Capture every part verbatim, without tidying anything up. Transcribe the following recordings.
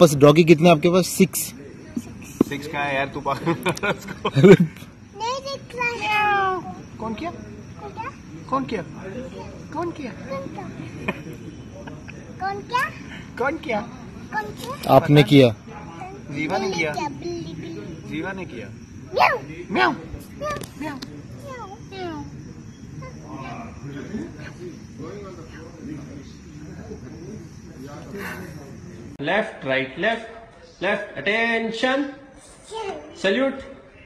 वापस डॉगी कितने आपके पास? सिक्स सिक्स का है यार, तू पागल कौन किया कौन किया कौन किया कौन क्या कौन किया कौन क्या आपने किया। जीवा ने किया, बिल्ली बिल्ली जीवा ने किया। म्याऊ म्याऊ म्याऊ म्याऊ Left, right, left, left, attention, salute.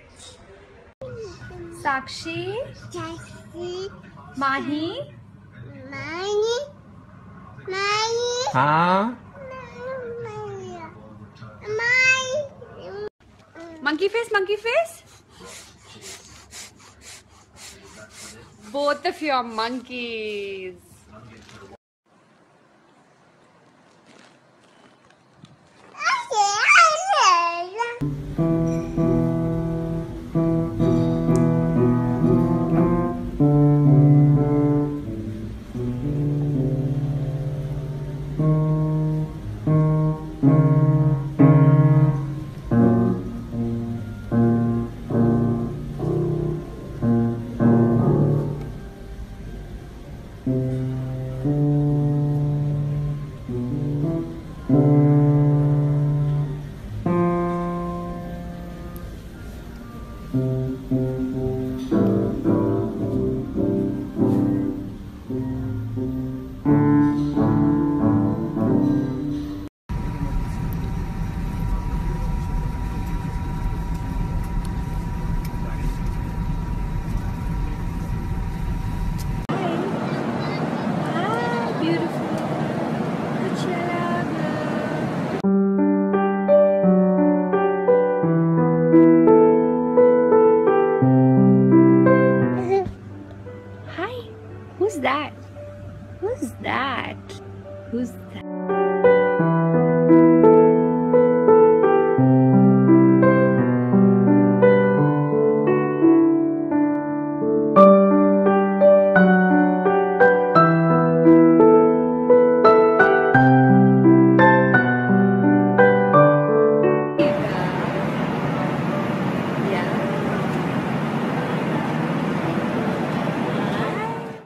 साक्षी, चाची माही, मानी मानी हाँ मानी monkey face, monkey face. Both of you are monkeys. Hi, who's that? Who's that? Who's that?